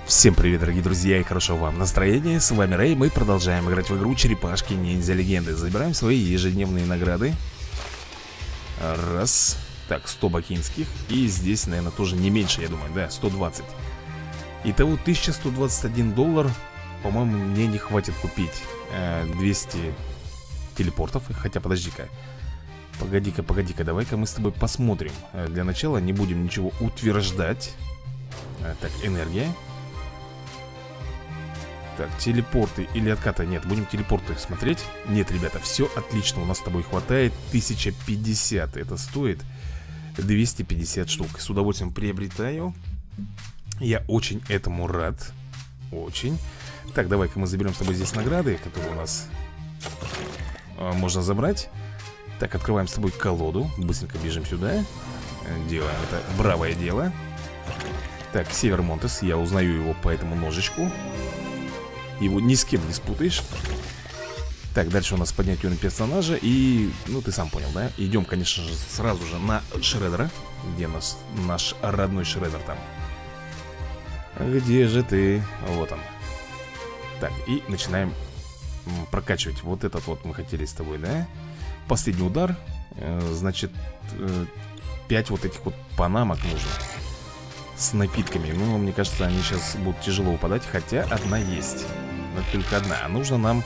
Всем привет, дорогие друзья, и хорошо вам настроения. С вами Рэй, мы продолжаем играть в игру Черепашки Ниндзя Легенды. Забираем свои ежедневные награды. Раз. Так, 100 бакинских. И здесь, наверное, тоже не меньше, я думаю, да, 120. Итого 1121 доллар. По-моему, мне не хватит купить 200 телепортов. Хотя, подожди-ка. Погоди-ка, давай-ка мы с тобой посмотрим. Для начала не будем ничего утверждать. Так, энергия. Так, телепорты или откаты. Нет, будем телепорты смотреть. Нет, ребята, все отлично, у нас с тобой хватает. 1050, это стоит 250 штук. С удовольствием приобретаю. Я очень этому рад. Очень. Так, давай-ка мы заберем с тобой здесь награды, которые у нас можно забрать. Так, открываем с тобой колоду. Быстренько бежим сюда. Делаем это бравое дело. Так, Север Монтес, я узнаю его по этому ножичку. Его ни с кем не спутаешь. Так, дальше у нас поднять уровень персонажа. И, ну ты сам понял, да? Идем, конечно же, сразу же на Шреддера. Где наш родной Шреддер там? Где же ты? Вот он. Так, и начинаем прокачивать. Вот этот вот мы хотели с тобой, да? Последний удар. Значит, 5 вот этих вот панамок нужно. С напитками. Ну, мне кажется, они сейчас будут тяжело упадать. Хотя одна есть. Но только одна. А нужно нам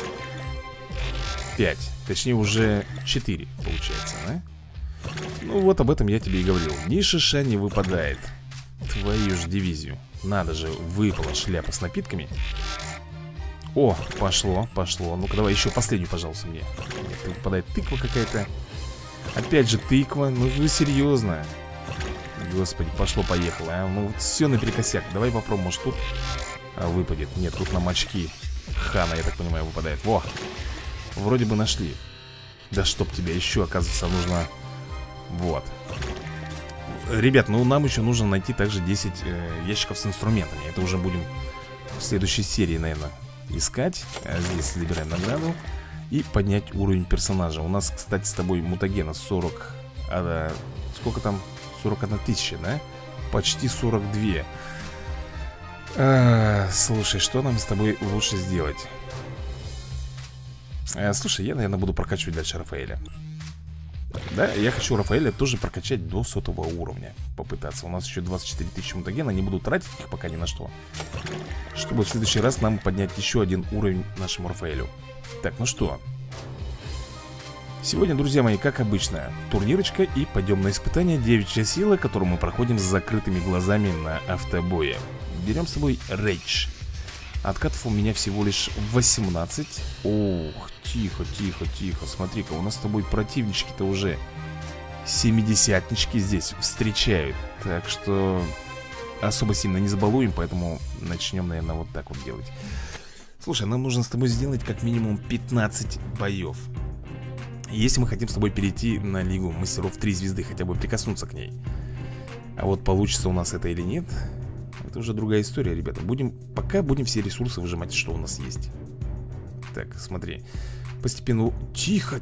5. Точнее, уже 4 получается, да? Ну, вот об этом я тебе и говорил. Ни шиша не выпадает. Твою ж дивизию. Надо же, выпала шляпа с напитками. О, пошло. Ну-ка, давай еще последнюю, пожалуйста, мне. Нет, выпадает тыква какая-то. Опять же тыква. Ну, вы серьезно? Господи, пошло-поехало, а? Ну, вот все наперекосяк. Давай попробуем, может тут выпадет. Нет, тут нам очки Хана, я так понимаю, выпадает. Во, вроде бы нашли. Да чтоб тебя еще, оказывается, нужно. Вот. Ребят, ну нам еще нужно найти также 10 ящиков с инструментами. Это уже будем в следующей серии, наверное, искать. Здесь забираем награду. И поднять уровень персонажа. У нас, кстати, с тобой мутагена 40. Сколько там? 41 тысяча, да? Почти 42. Слушай, что нам с тобой лучше сделать? Слушай, я, наверное, буду прокачивать дальше Рафаэля. Да, я хочу Рафаэля тоже прокачать до 100-го уровня. Попытаться. У нас еще 24 тысячи мутагена. Не буду тратить их пока ни на что. Чтобы в следующий раз нам поднять еще один уровень нашему Рафаэлю. Так, ну что? Сегодня, друзья мои, как обычно, турнирочка и пойдем на испытание девичья сила, которую мы проходим с закрытыми глазами на автобое. Берем с собой рейдж. Откатов у меня всего лишь 18. Ох, тихо. Смотри-ка, у нас с тобой противнички-то уже 70-нички здесь встречают. Так что особо сильно не забалуем, поэтому начнем, наверное, вот так вот делать. Слушай, нам нужно с тобой сделать как минимум 15 боев. Если мы хотим с тобой перейти на Лигу Мастеров 3 звезды, хотя бы прикоснуться к ней. А вот получится у нас это или нет, это уже другая история, ребята. Пока будем все ресурсы выжимать, что у нас есть. Так, смотри. Постепенно. Тихо.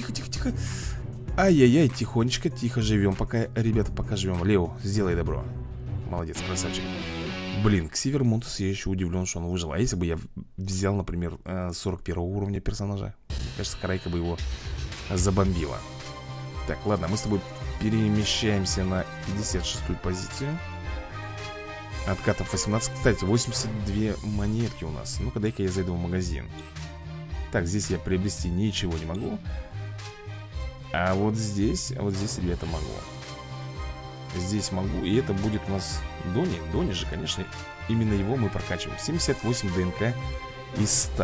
Ай-яй-яй, тихо живем. Пока живем. Лео, сделай добро. Молодец, красавчик. Блин, к Север Монтес я еще удивлен, что он выжил. А если бы я взял, например, 41 уровня персонажа? Мне кажется, Карайка бы его забомбила. Так, ладно, мы с тобой перемещаемся на 56-ю позицию. Откатов 18. Кстати, 82 монетки у нас. Ну-ка, дай-ка я зайду в магазин. Так, здесь я приобрести ничего не могу. А вот здесь, ребята, могу. Здесь могу, и это будет у нас Дони же, конечно. Именно его мы прокачиваем. 78 ДНК из 100.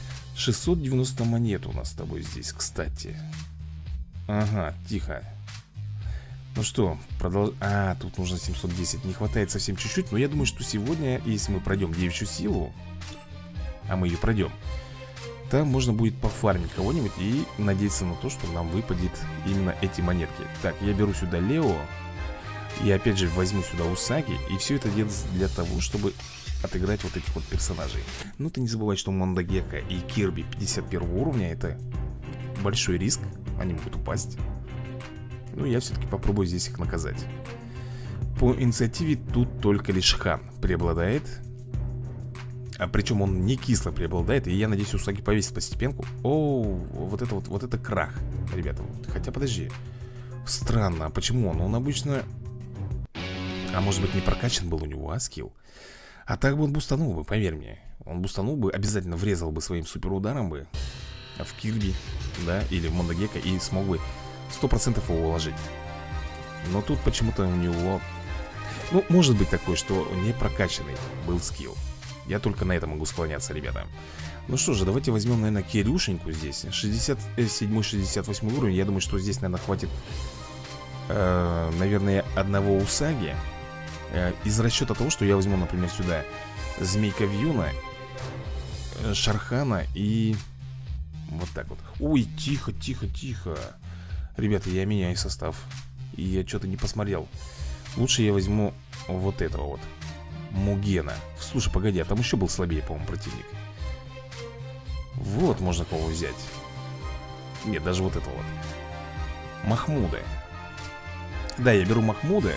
690 монет у нас с тобой здесь, кстати. Ага, тихо. Ну что, тут нужно 710. Не хватает совсем чуть-чуть. Но я думаю, что сегодня, если мы пройдем девичью силу, а мы ее пройдем, там можно будет пофармить кого-нибудь и надеяться на то, что нам выпадет именно эти монетки. Так, я беру сюда Лео. И опять же возьму сюда Усаги. И все это делается для того, чтобы отыграть вот этих вот персонажей. Но ты не забывай, что Мондагека и Кирби 51 уровня — это большой риск. Они могут упасть. Ну, я все-таки попробую здесь их наказать. По инициативе тут только лишь Хан преобладает. А причем он не кисло преобладает. И я надеюсь, Усаги повесит постепенку. О, вот это крах, ребята. Хотя подожди. Странно, а почему он? Он обычно... А может быть не прокачан был у него, а скилл? А так бы он бустанул бы, поверь мне. Он бустанул бы, обязательно врезал бы своим суперударом бы в Кирби, да, или в Мондагека, и смог бы 100% его уложить. Но тут почему-то у него... Ну, может быть такое, что не прокачанный был скилл. Я только на это могу склоняться, ребята. Ну что же, давайте возьмем, наверное, Кирюшеньку здесь. 67-68 уровень. Я думаю, что здесь, наверное, хватит, наверное, одного Усаги. Из расчета того, что я возьму, например, сюда Змейка Вьюна, Шархана и... Вот так вот. Ой, тихо, тихо, тихо. Ребята, я меняю состав. И я что-то не посмотрел. Лучше я возьму вот этого вот Мугена. Слушай, погоди, а там еще был слабее, по-моему, противник. Вот можно кого взять. Нет, даже вот этого вот Махмуда. Да, я беру Махмуда.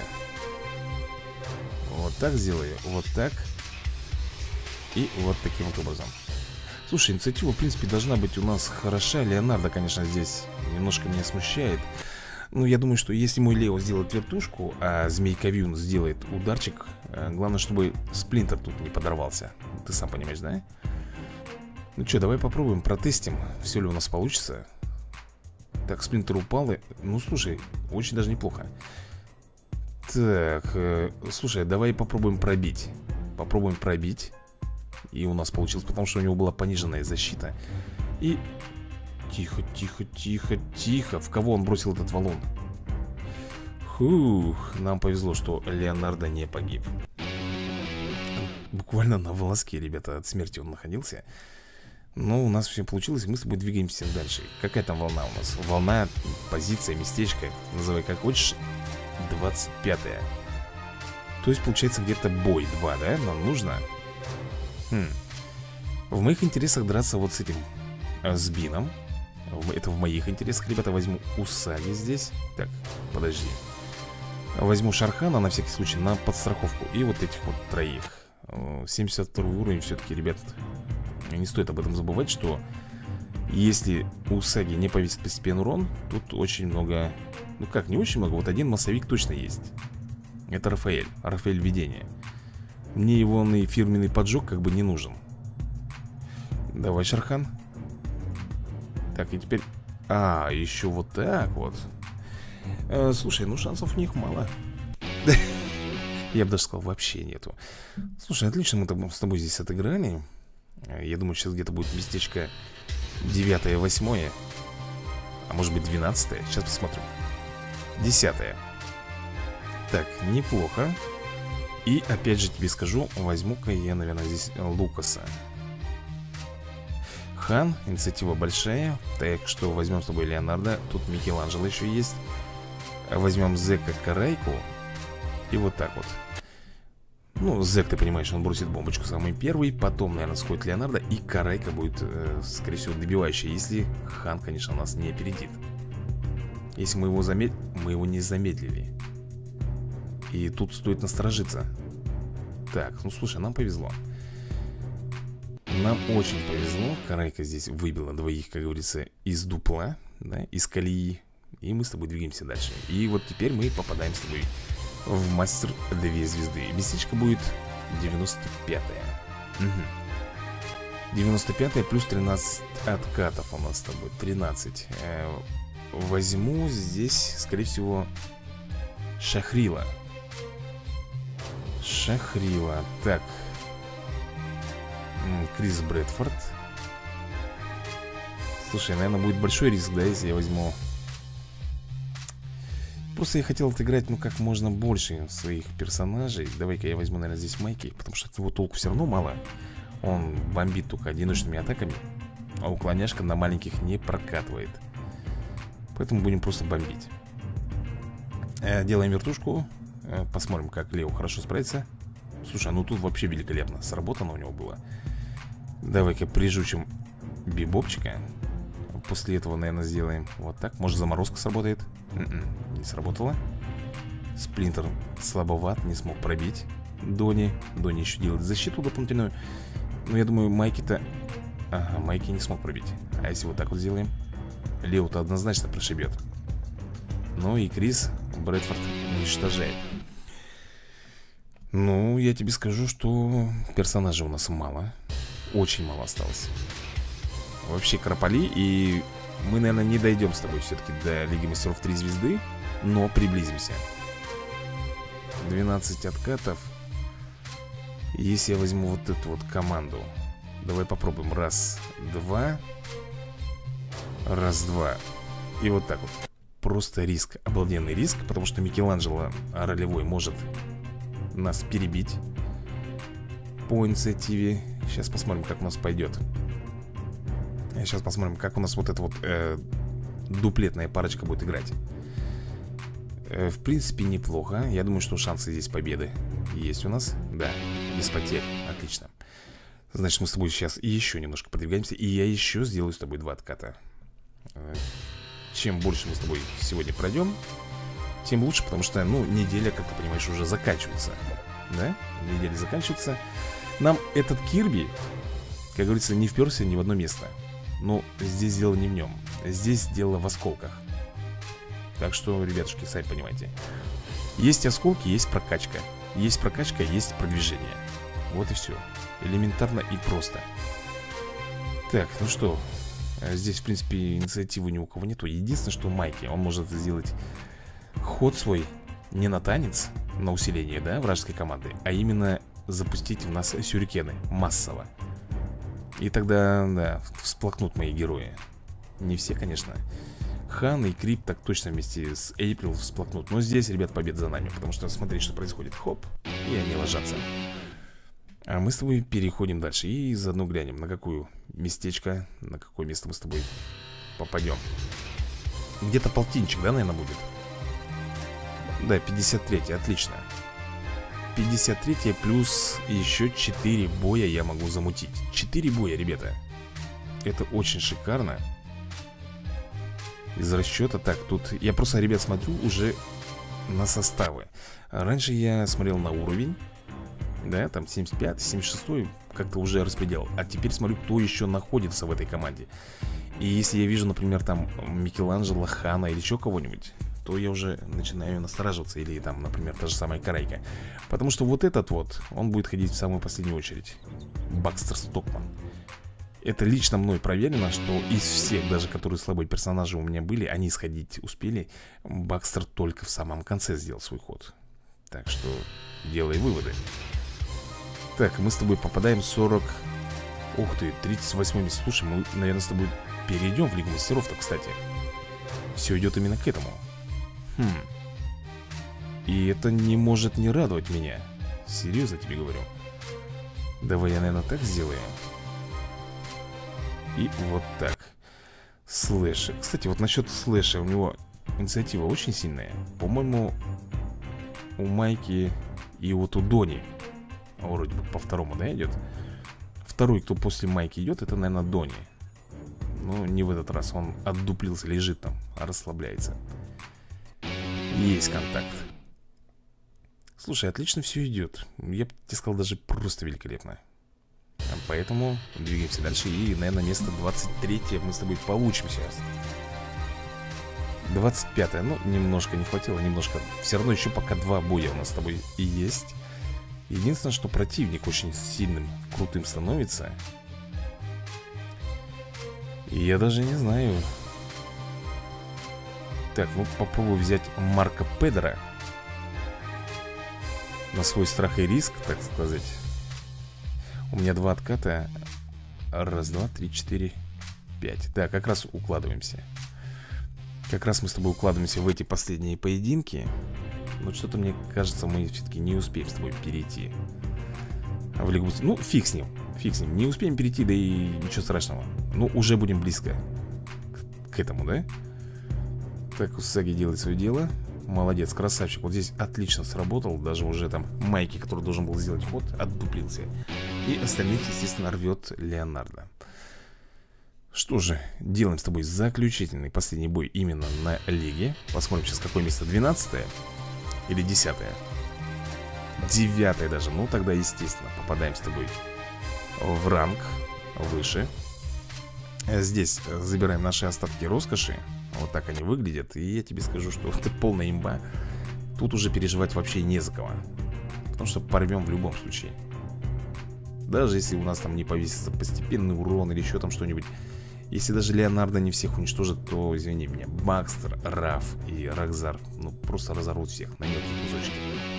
Вот так сделаю, вот так. И вот таким вот образом. Слушай, инициатива, в принципе, должна быть у нас хороша. Леонардо, конечно, здесь немножко меня смущает. Ну, я думаю, что если мой Лео сделает вертушку, а Змейка Вьюн сделает ударчик, главное, чтобы Сплинтер тут не подорвался. Ты сам понимаешь, да? Ну что, давай попробуем, протестим, все ли у нас получится. Так, Сплинтер упал. Ну, слушай, очень даже неплохо. Так, слушай, давай попробуем пробить. Попробуем пробить. И у нас получилось, потому что у него была пониженная защита. И... Тихо, тихо, тихо, тихо. В кого он бросил этот валун? Фух, нам повезло, что Леонардо не погиб. Буквально на волоске, ребята, от смерти он находился. Но у нас все получилось, мы с тобой двигаемся дальше. Какая там волна у нас? Волна, позиция, местечко, называй как хочешь. 25-я. То есть получается где-то бой 2, да? Нам нужно. В моих интересах драться вот с этим, с Бином. Это в моих интересах, ребята. Возьму Усаги здесь. Так, подожди. Возьму Шархана на всякий случай, на подстраховку. И вот этих вот троих. 72 уровень все-таки, ребят. Не стоит об этом забывать, что если Усаги не повесит постепенный урон, тут очень много... Ну как, не очень много, вот один массовик точно есть. Это Рафаэль, Рафаэль Видение. Мне его фирменный поджог как бы не нужен. Давай, Шархан. Так, и теперь... А, еще вот так вот. Слушай, ну шансов у них мало. Я бы даже сказал, вообще нету. Слушай, отлично мы с тобой здесь отыграли. Я думаю, сейчас где-то будет местечко 9-е, 8-е. А может быть 12-е. Сейчас посмотрим. 10-е. Так, неплохо. И опять же тебе скажу, возьму-ка я, наверное, здесь Лукаса. Хан, инициатива большая. Так что возьмем с тобой Леонардо. Тут Микеланджело еще есть. Возьмем Зека Карайку. И вот так вот. Ну, Зек, ты понимаешь, он бросит бомбочку самый первый. Потом, наверное, сходит Леонардо. И Карайка будет, скорее всего, добивающая. Если Хан, конечно, нас не опередит. Если мы его мы его не замедлили. И тут стоит насторожиться. Так, ну слушай, нам повезло. Нам очень повезло. Карайка здесь выбила двоих, как говорится, из дупла, да, из колеи. И мы с тобой двигаемся дальше. И вот теперь мы попадаем с тобой в мастер 2 звезды. Местечко будет 95-я. 95-я плюс 13 откатов у нас с тобой. 13. Возьму здесь, скорее всего, Шахрила. Шахрила. Так. Крис Брэдфорд. Слушай, наверное, будет большой риск, да, если я возьму. Просто я хотел отыграть, ну, как можно больше своих персонажей. Давай-ка я возьму, наверное, здесь Майки, потому что от него толку все равно мало. Он бомбит только одиночными атаками, а уклоняшка на маленьких не прокатывает. Поэтому будем просто бомбить. Делаем вертушку. Посмотрим, как Лео хорошо справится. Слушай, ну тут вообще великолепно сработано у него было. Давай-ка прижучим бибопчика. После этого, наверное, сделаем вот так. Может, заморозка сработает? Не сработала. Сплинтер слабоват, не смог пробить Дони. Дони еще делает защиту дополнительную. Ну, я думаю, Майки-то... Ага, Майки не смог пробить. А если вот так вот сделаем? Лео-то однозначно прошибет. Ну и Крис Брэдфорд уничтожает. Ну, я тебе скажу, что персонажей у нас мало. Очень мало осталось. Вообще кропали. И мы, наверное, не дойдем с тобой все-таки до Лиги Мастеров 3 звезды. Но приблизимся. 12 откатов. Если я возьму вот эту вот команду. Давай попробуем. Раз, два. Раз, два. И вот так вот. Просто риск, обалденный риск. Потому что Микеланджело ролевой может нас перебить по инициативе. Сейчас посмотрим, как у нас пойдет. Сейчас посмотрим, как у нас вот эта вот дуплетная парочка будет играть. В принципе, неплохо. Я думаю, что шансы здесь победы есть у нас. Да, без потерь, отлично. Значит, мы с тобой сейчас еще немножко продвигаемся. И я еще сделаю с тобой 2 отката. Чем больше мы с тобой сегодня пройдем, тем лучше, потому что, ну, неделя, как ты понимаешь, уже заканчивается. Да? Неделя заканчивается. Нам этот Кирби, как говорится, не вперся ни в одно место. Но здесь дело не в нем. Здесь дело в осколках. Так что, ребятушки, сами понимаете. Есть осколки, есть прокачка. Есть прокачка, есть продвижение. Вот и все. Элементарно и просто. Так, ну что, здесь, в принципе, инициативы ни у кого нету. Единственное, что Майки, он может сделать ход свой не на танец, на усиление, да, вражеской команды, а именно запустить в нас сюрикены массово. И тогда, да, всплакнут мои герои. Не все, конечно. Хан и Крип так точно вместе с Эйприл всплакнут. Но здесь, ребят, победа за нами. Потому что смотри, что происходит. Хоп, и они ложатся. А мы с тобой переходим дальше. И заодно глянем, на какое местечко, на какое место мы с тобой попадем. Где-то полтинчик, да, наверное, будет? Да, 53, отлично. 53 плюс еще 4 боя я могу замутить. 4 боя, ребята. Это очень шикарно. Из расчета. Так, тут я просто, ребят, смотрю уже на составы. Раньше я смотрел на уровень. Да, там 75, 76 как-то уже распределил. А теперь смотрю, кто еще находится в этой команде. И если я вижу, например, там Микеланджело, Хана или еще кого-нибудь, то я уже начинаю настораживаться. Или там, например, та же самая Карайка. Потому что вот этот вот, он будет ходить в самую последнюю очередь. Бакстер Стокман. Это лично мной проверено, что из всех, даже которые слабые персонажи у меня были, они сходить успели. Бакстер только в самом конце сделал свой ход. Так что делай выводы. Так, мы с тобой попадаем в 40... Ух ты, 38 месяц. Слушай, мы, наверное, с тобой перейдем в Лигу Мастеров-то, кстати. Все идет именно к этому. И это не может не радовать меня. Серьезно тебе говорю. Давай я, наверное, так сделаю. И вот так. Слэш. Кстати, вот насчет слэша. У него инициатива очень сильная. По-моему, у Майки и вот у Дони вроде бы по второму, да, идет. Второй, кто после Майки идет, это, наверное, Дони. Ну, не в этот раз. Он отдуплился, лежит там, расслабляется. Есть контакт. Слушай, отлично все идет. Я бы тебе сказал, даже просто великолепно. Поэтому двигаемся дальше. И, наверное, место 23 мы с тобой получим сейчас. 25-е, ну, немножко не хватило, немножко. Все равно еще пока 2 боя у нас с тобой и есть. Единственное, что противник очень сильным, крутым становится. И я даже не знаю. Так, ну попробую взять Марка Педера на свой страх и риск, так сказать. У меня 2 отката. Раз, два, три, 4, 5. Да, как раз укладываемся. Как раз мы с тобой укладываемся в эти последние поединки. Но что-то мне кажется, мы все-таки не успеем с тобой перейти в Лигу. Ну, фиг с ним. Фиг с ним. Не успеем перейти, да и ничего страшного. Ну, уже будем близко к этому, да? Так, Усаги делает свое дело. Молодец, красавчик. Вот здесь отлично сработал. Даже уже там Майки, который должен был сделать ход, отдуплился. И остальных, естественно, рвет Леонардо. Что же, делаем с тобой заключительный последний бой именно на лиге. Посмотрим сейчас, какое место, 12-е или 10-е? 9-е даже, ну тогда, естественно, попадаем с тобой в ранг выше. Здесь забираем наши остатки роскоши. Вот так они выглядят. И я тебе скажу, что это полная имба. Тут уже переживать вообще не за кого. Потому что порвем в любом случае. Даже если у нас там не повесится постепенный урон или еще там что-нибудь. Если даже Леонардо не всех уничтожит, то, извини меня, Бакстер, Раф и Рокзар, ну, просто разорвут всех на мелкие кусочки.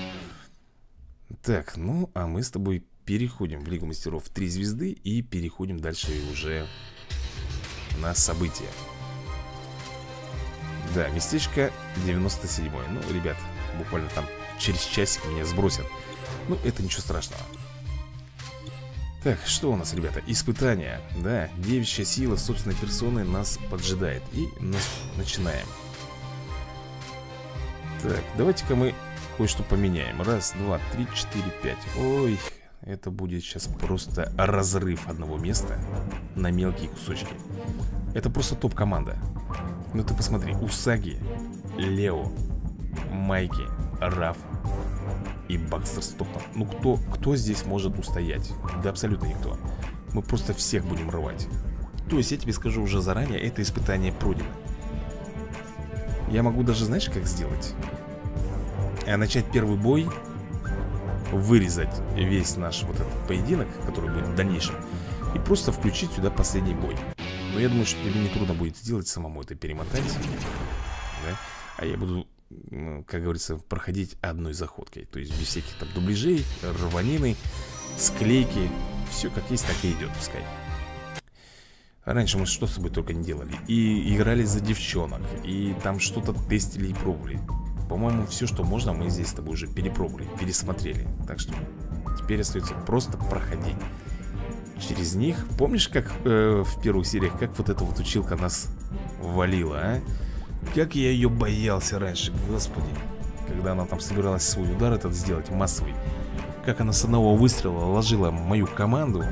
Так, ну, а мы с тобой переходим в Лигу Мастеров 3 звезды и переходим дальше уже на события. Да, местечко 97. Ну, ребят, буквально там через часик меня сбросят. Ну, это ничего страшного. Так, что у нас, ребята? Испытания. Да, девичья сила собственной персоны нас поджидает. И начинаем. Так, давайте-ка мы кое-что поменяем. Раз, два, три, четыре, пять. Ой, это будет сейчас просто разрыв одного места на мелкие кусочки. Это просто топ-команда. Ну ты посмотри, Усаги, Лео, Майки, Раф и Бакстер Стоктон. Ну кто здесь может устоять? Да абсолютно никто. Мы просто всех будем рвать. То есть я тебе скажу уже заранее, это испытание пройдено. Я могу даже, знаешь, как сделать? Начать первый бой, вырезать весь наш вот этот поединок, который будет в дальнейшем, и просто включить сюда последний бой. Но я думаю, что тебе не трудно будет сделать самому это, перемотать, да? А я буду, как говорится, проходить одной заходкой. То есть без всяких там дубляжей, рванины, склейки. Все как есть, так и идет, пускай. Раньше мы что с тобой только не делали. И играли за девчонок, и там что-то тестили и пробовали. По-моему, все, что можно, мы здесь с тобой уже перепробовали, пересмотрели. Так что теперь остается просто проходить через них. Помнишь, как в первых сериях, как вот эта вот училка нас валила, а? Как я ее боялся раньше, господи. Когда она там собиралась свой удар этот сделать, массовый. Как она с одного выстрела ложила мою команду.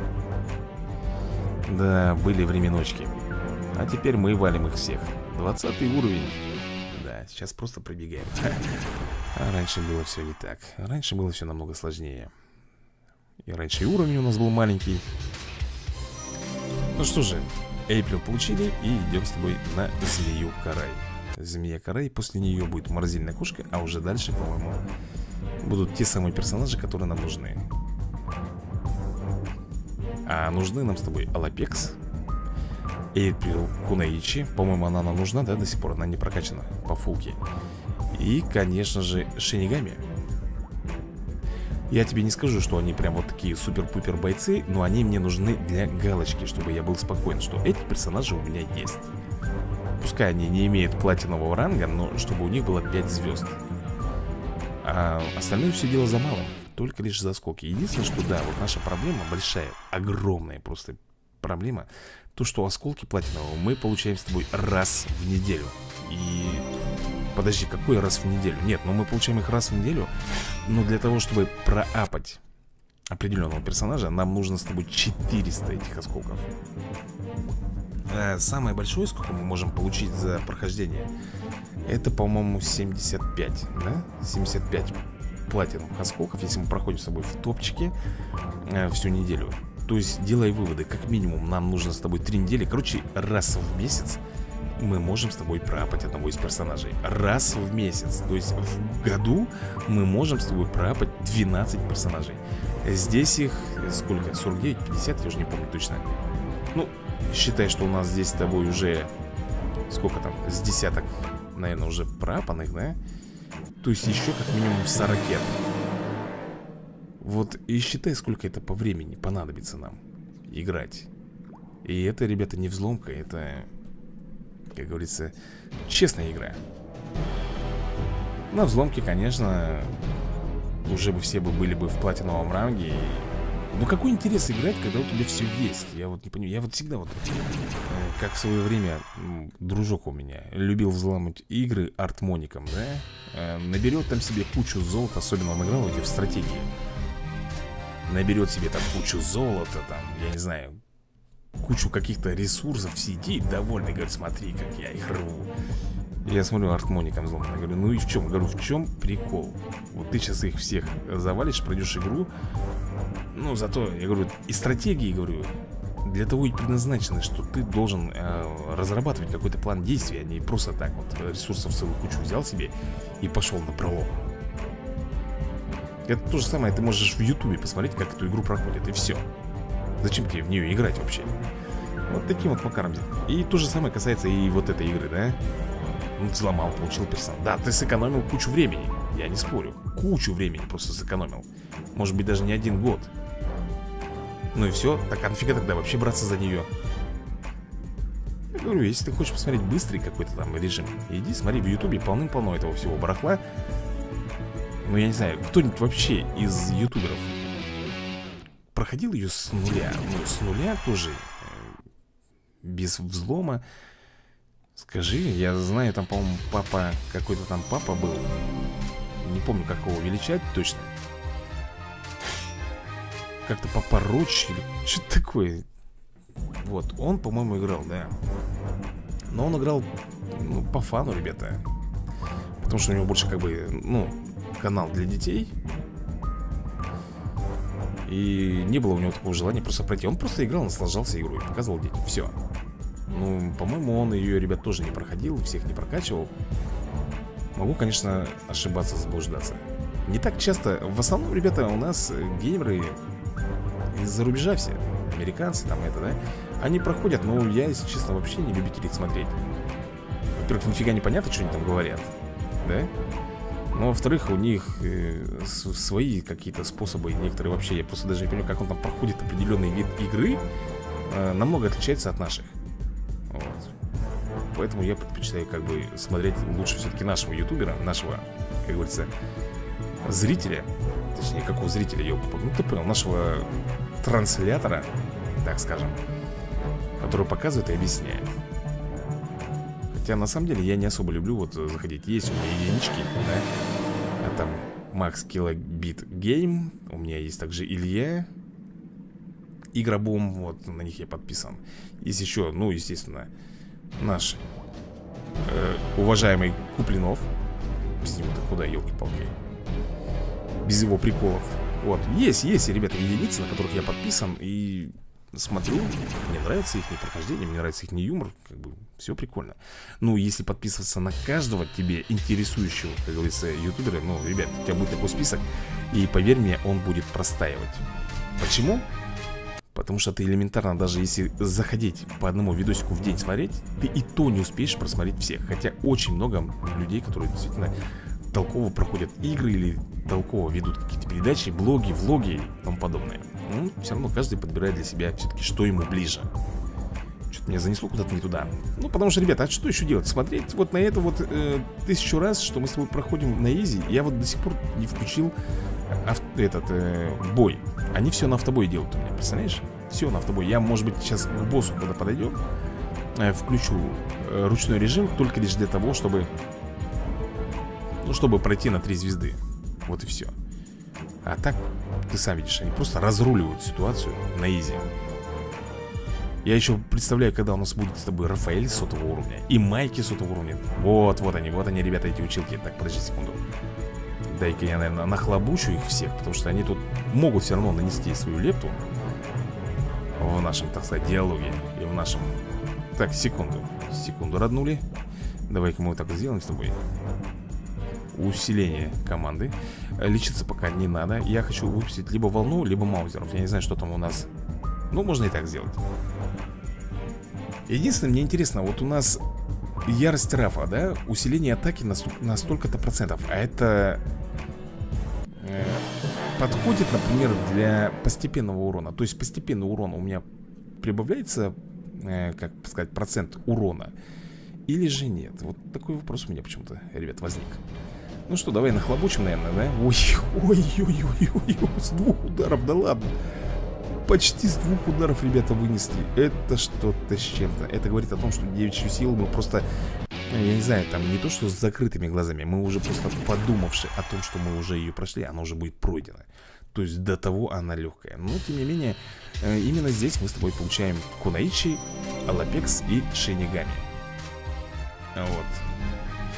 Да, были временочки. А теперь мы валим их всех. 20 уровень. Да, сейчас просто пробегаем. А раньше было все не так. Раньше было все намного сложнее. И раньше и уровень у нас был маленький. Ну что же, Эйприл получили. И идем с тобой на Змею Карай. Змея Карай, после нее будет морозильная кошка. А уже дальше, по-моему, будут те самые персонажи, которые нам нужны. А нужны нам с тобой Алапекс, Эйприл Кунаичи. По-моему, она нам нужна, да, до сих пор. Она не прокачана по фулке. И, конечно же, Шинигами. Я тебе не скажу, что они прям вот такие супер-пупер бойцы, но они мне нужны для галочки, чтобы я был спокоен, что эти персонажи у меня есть. Пускай они не имеют платинового ранга, но чтобы у них было 5 звезд. А остальное все дело за малым. Только лишь заскоки. Единственное, что да, вот наша проблема большая, огромная просто проблема. То, что осколки платинового мы получаем с тобой раз в неделю. И... Подожди, какой раз в неделю? Нет, ну мы получаем их раз в неделю. Но для того, чтобы проапать определенного персонажа, нам нужно с тобой 400 этих осколков. Самое большое, сколько мы можем получить за прохождение, это, по-моему, 75, да? 75 платиновых осколков, если мы проходим с тобой в топчике всю неделю. То есть, делай выводы, как минимум нам нужно с тобой 3 недели. Короче, раз в месяц мы можем с тобой проапать одного из персонажей. Раз в месяц. То есть в году мы можем с тобой проапать 12 персонажей. Здесь их сколько? 49, 50, я уже не помню точно. Ну, считай, что у нас здесь с тобой уже сколько там? С десяток, наверное, уже проапанных, да? То есть еще как минимум 40. Вот и считай, сколько это по времени понадобится нам играть. И это, ребята, не взломка, это, как говорится, честная игра. На взломке, конечно, уже бы все были бы в платиновом ранге. Ну какой интерес играть, когда у тебя все есть? Я вот не понимаю. Я вот всегда вот, как в свое время дружок у меня любил взламывать игры артмоником, да? Наберет там себе кучу золота. Особенно он играл эти в стратегии. Наберет себе там кучу золота, там, я не знаю, кучу каких-то ресурсов, сидит довольный, говорит, смотри, как я их рву. Я смотрю, артмоником взломано. Говорю, ну и в чем? Говорю, в чем прикол? Вот ты сейчас их всех завалишь, пройдешь игру. Ну, зато, я говорю, и стратегии, говорю, для того и предназначены, что ты должен разрабатывать какой-то план действий, а не просто так вот ресурсов целую кучу взял себе и пошел на пролом. Это то же самое, ты можешь в Ютубе посмотреть, как эту игру проходит, и все. Зачем тебе в нее играть вообще? Вот таким вот макаром. И то же самое касается и вот этой игры, да? Ну, взломал, получил персонаж. Да, ты сэкономил кучу времени, я не спорю. Кучу времени просто сэкономил. Может быть, даже не 1 год. Ну и все, так а нафига тогда вообще браться за нее? Я говорю, если ты хочешь посмотреть быстрый какой-то там режим, иди смотри в Ютубе, полным-полно этого всего барахла. Ну я не знаю, кто-нибудь вообще из ютуберов проходил ее с нуля? Ну с нуля тоже, без взлома. Скажи, я знаю, там, по-моему, папа, какой-то там папа был. Не помню, как его величать точно. Как-то Папа Роч или что-то такое. Вот, он, по-моему, играл, да. Но он играл, ну, по фану, ребята. Потому что у него больше, как бы, ну, канал для детей. И не было у него такого желания просто пройти. Он просто играл, наслаждался игрой, показывал детям, все. Ну, по-моему, он ее, ребят, тоже не проходил, всех не прокачивал. Могу, конечно, ошибаться, заблуждаться. Не так часто, в основном, ребята, у нас геймеры из-за рубежа все, американцы там это, да, они проходят, но я, если честно, вообще не любитель их смотреть. Во-первых, нифига не понятно, что они там говорят, да? Но, во-вторых, у них свои какие-то способы, некоторые вообще, я просто даже не понимаю, как он там проходит определенный вид игры, намного отличается от наших. Вот. Поэтому я предпочитаю как бы смотреть лучше все-таки нашего ютубера, нашего, как говорится, зрителя. Точнее, какого зрителя, ёлка, ну ты понял, нашего транслятора, так скажем, который показывает и объясняет. Хотя на самом деле я не особо люблю вот заходить. Есть у меня единички, да. А там Макс Килобит Гейм. У меня есть также Илья Игробум, вот на них я подписан. Есть еще, ну естественно, наш уважаемый Куплинов. Без него-то куда, елки-палки. Без его приколов. Вот, есть, ребята, единицы, на которых я подписан. И смотрю, мне нравится их прохождение, мне нравится их юмор. Как бы, все прикольно. Ну, если подписываться на каждого тебе интересующего, как говорится, ютубера, ну, ребят, у тебя будет такой список. И поверь мне, он будет простаивать. Почему? Потому что ты элементарно, даже если заходить по одному видосику в день смотреть, ты и то не успеешь просмотреть всех. Хотя очень много людей, которые действительно толково проходят игры или толково ведут какие-то передачи, блоги, влоги и тому подобное. Ну, все равно каждый подбирает для себя все-таки, что ему ближе. Что-то меня занесло куда-то не туда. Ну, потому что, ребята, а что еще делать? Смотреть вот на это вот 1000 раз, что мы с тобой проходим на изи. Я вот до сих пор не включил бой. Они все на автобой делают у меня, представляешь? Все на автобой. Я, может быть, сейчас к боссу, когда подойдем, включу ручной режим только лишь для того, чтобы, ну, чтобы пройти на 3 звезды. Вот и все. А так, ты сам видишь, они просто разруливают ситуацию на изи. Я еще представляю, когда у нас будет с тобой Рафаэль 100-го уровня и Майки 100-го уровня. Вот они, ребята, эти училки. Так, подожди секунду. Дай-ка я, наверное, нахлобучу их всех, потому что они тут могут все равно нанести свою лепту в нашем, так сказать, диалоге и в нашем... Так, секунду, роднули. Давай-ка мы вот так сделаем с тобой. Усиление команды. Лечиться пока не надо. Я хочу выпустить либо волну, либо маузеров. Я не знаю, что там у нас. Ну, можно и так сделать. Единственное, мне интересно, вот у нас ярость Рафа, да? Усиление атаки на столько-то процентов. А это подходит, например, для постепенного урона. То есть постепенный урон у меня прибавляется, как сказать, процент урона, или же нет? Вот такой вопрос у меня почему-то, ребят, возник. Ну что, давай нахлобучим, наверное, да? Ой-ой-ой-ой-ой, с 2 ударов, да ладно. Почти с 2 ударов, ребята, вынесли. Это что-то с чем-то. Это говорит о том, что девичью силу мы просто, я не знаю, там не то, что с закрытыми глазами, мы уже просто подумавши о том, что мы уже ее прошли, она уже будет пройдена. То есть до того она легкая. Но, тем не менее, именно здесь мы с тобой получаем Кунаичи, Алапекс и Шинигами. Вот.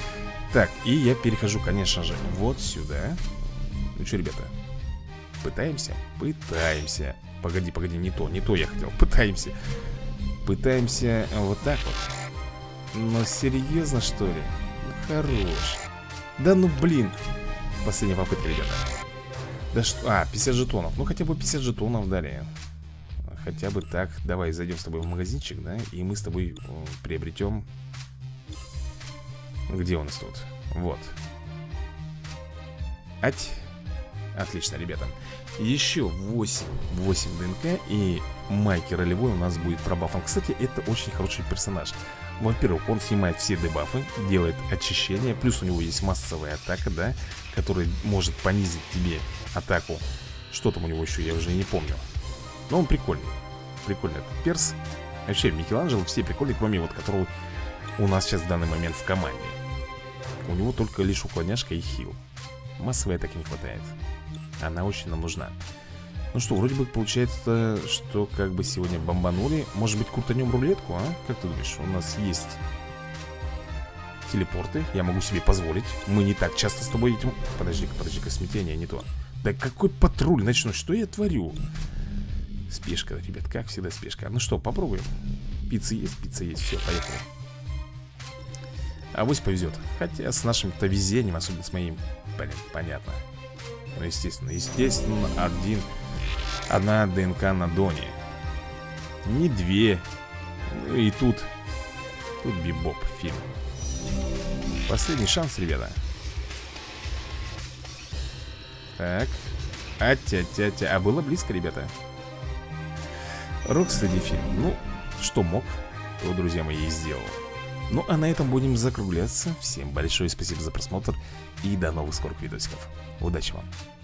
Так, и я перехожу, конечно же, вот сюда. Ну что, ребята, пытаемся? Пытаемся. Погоди, не то я хотел. Пытаемся вот так вот. Ну, серьезно, что ли? Ну, хорош. Да ну, блин. Последняя попытка, ребята. Да что? 50 жетонов. Ну, хотя бы 50 жетонов дали. Хотя бы так. Давай зайдем с тобой в магазинчик, да? И мы с тобой приобретем. Где у нас тут? Вот. Отлично, ребята. Еще 8 ДНК. И Майки ролевой у нас будет пробафом. Кстати, это очень хороший персонаж. Во-первых, он снимает все дебафы, делает очищение. Плюс у него есть массовая атака, да, которая может понизить тебе атаку. Что там у него еще, я уже не помню. Но он прикольный. Прикольный этот перс. Вообще, Микеланджело все прикольные, кроме вот которого у нас сейчас в данный момент в команде. У него только лишь уклоняшка и хил. Массовой атаки не хватает. Она очень нам нужна. Ну что, вроде бы получается, что как бы сегодня бомбанули. Может быть, крутанем рулетку, а? Как ты думаешь? У нас есть телепорты. Я могу себе позволить. Мы не так часто с тобой этим... Подожди-ка, смятение не то. Да какой патруль начну? Что я творю? Спешка, ребят, как всегда спешка. Ну что, попробуем. Пицца есть, все, поехали. Авось повезет. Хотя с нашим-то везением, особенно с моим, понятно. Ну, естественно, одна ДНК на Доне. Не две. Ну и тут бибоп фильм. Последний шанс, ребята. Так. А было близко, ребята. Рокстеди фильм. Ну, что мог, то, друзья мои, и сделал. Ну, а на этом будем закругляться. Всем большое спасибо за просмотр. И до новых скорых видосиков. Удачи вам.